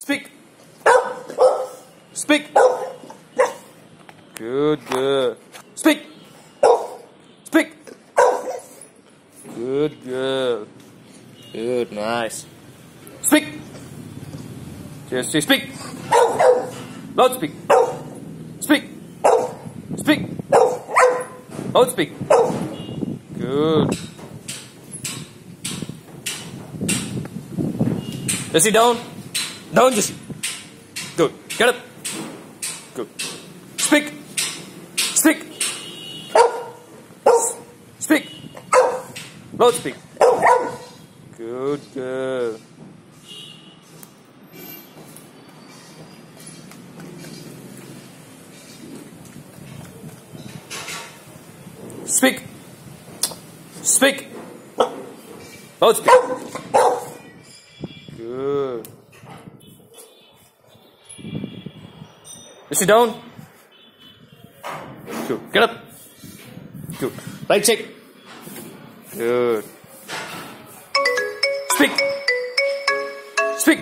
Speak. Speak. Good, good. Speak. Speak. Good, good. Good, nice. Speak. Just say speak. Loud speak. Speak. Speak. Loud speak. Good. Jesse, down. Down, Jesse. Good. Get up. Good. Speak. Speak. Speak. Loud speak. Good, good. Speak. Speak. Loud speak. Good. Sit down. Good. Get up. Good. Right check. Good. Speak. Speak.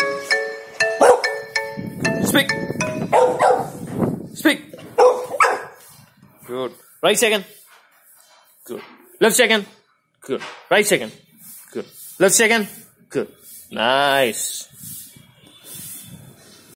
Speak. Speak. Good. Right second. Good. Left second. Good. Right second. Good. Left second. Good. Nice.